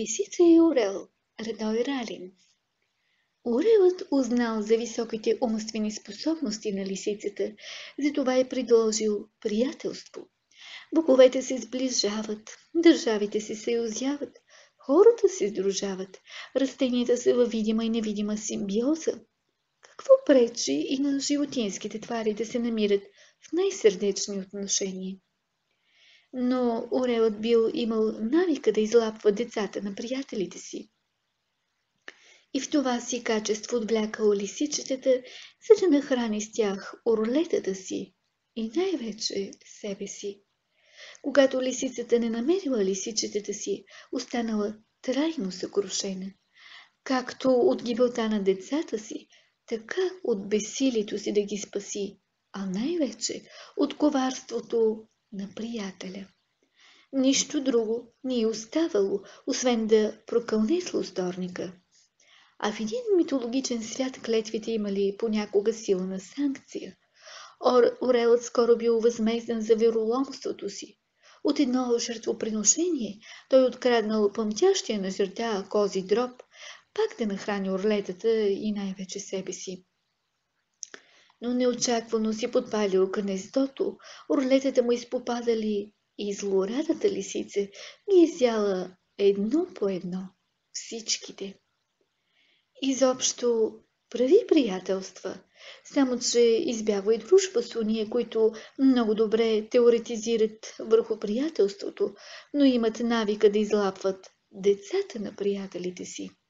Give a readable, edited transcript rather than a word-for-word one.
Лисица и орел. Радой Ралин. Орелът узнал за високите умствени способности на лисицата, затова е предложил приятелство. Боговете се сближават, държавите се съюзяват, хората се сдружават, растенията са във видима и невидима симбиоза. Какво пречи и на животинските твари да се намират в най-сърдечни отношения? Но орелът бил имал навика да излапва децата на приятелите си. И в това си качество отвлякал лисичетата, за да нахрани с тях орлетата си и най-вече себе си. Когато лисицата не намерила лисичетата си, останала трайно съкрушена. Както от гибелта на децата си, така от безсилието си да ги спаси, а най-вече от коварството на приятеля. Нищо друго не е оставало, освен да прокълне злосторника. А в един митологичен свят клетвите имали понякога силна санкция. Орелът скоро бил възмезден за вероломството си. От едно жертвоприношение той откраднал пъмтящия на жерда кози дроб, пак да нахрани орлетата и най-вече себе си. Но неочаквано си подпалил гнездото, орлетата му изпопадали и злорадата лисица ги изяла едно по едно всичките. Изобщо прави приятелства, само че избягва и дружба с уния, които много добре теоретизират върху приятелството, но имат навика да излапват децата на приятелите си.